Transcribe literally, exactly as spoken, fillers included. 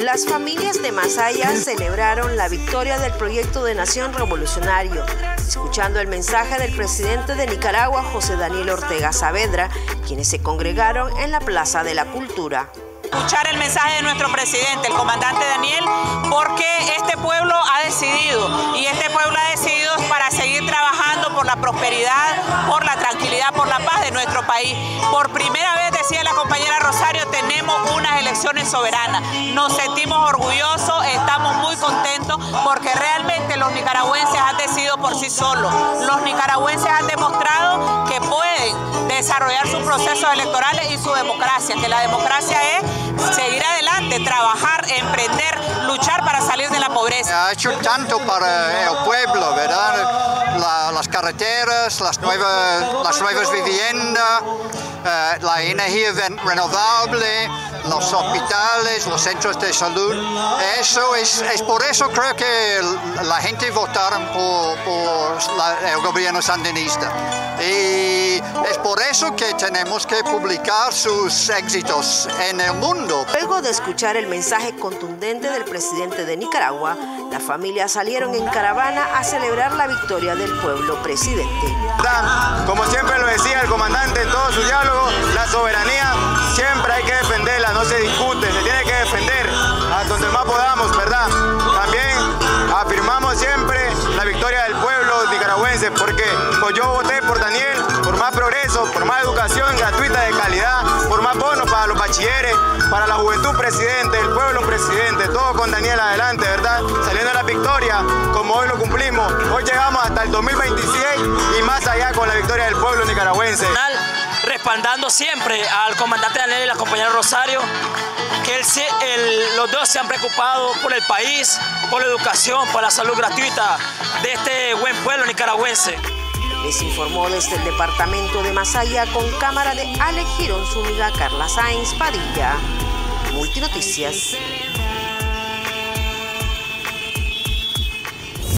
Las familias de Masaya celebraron la victoria del proyecto de nación revolucionario, escuchando el mensaje del presidente de Nicaragua, José Daniel Ortega Saavedra, quienes se congregaron en la Plaza de la Cultura. Escuchar el mensaje de nuestro presidente, el comandante Daniel, porque este pueblo ha decidido, y este pueblo ha decidido para seguir trabajando por la prosperidad, por la tranquilidad, por la paz de nuestro país. Por primera vez, decía la compañera Rosario, tenemos unas elecciones soberanas. Nos sentimos orgullosos, estamos muy contentos porque realmente los nicaragüenses han decidido por sí solos. Los nicaragüenses han demostrado que pueden desarrollar sus procesos electorales y su democracia, que la democracia es seguir adelante, trabajar, emprender, luchar para salir de la pobreza. Ha hecho tanto para el pueblo, ¿verdad? La, las carreteras, las nuevas, las nuevas viviendas, eh, la energía renovable, los hospitales, los centros de salud. Eso es, es por eso creo que la gente votaron por, por la, el gobierno sandinista. Y es por eso que tenemos que publicar sus éxitos en el mundo. Luego de escuchar el mensaje contundente del presidente de Nicaragua, las familias salieron en caravana a celebrar la victoria del pueblo presidente. Como siempre lo decía el comandante en todo su diálogo, la soberanía siempre hay que defenderla, no se discute, se tiene que defender a donde más podamos, ¿verdad? También afirmamos siempre la victoria del pueblo nicaragüense, porque pues yo voté por Daniel, por más progreso, por más educación gratuita de calidad, por más bonos para los bachilleres, para la juventud presidente, el pueblo presidente, todo con Daniel adelante, ¿verdad? Saliendo a la victoria, como hoy lo cumplimos, hoy llegamos hasta el dos mil veintiséis y más allá con la victoria del pueblo nicaragüense. Respaldando siempre al comandante Daniel y la compañera Rosario, que él, él, los dos se han preocupado por el país, por la educación, por la salud gratuita de este buen pueblo nicaragüense. Les informó desde el departamento de Masaya con cámara de Alex Girón Zúñiga, Carla Sáenz Padilla, Multinoticias.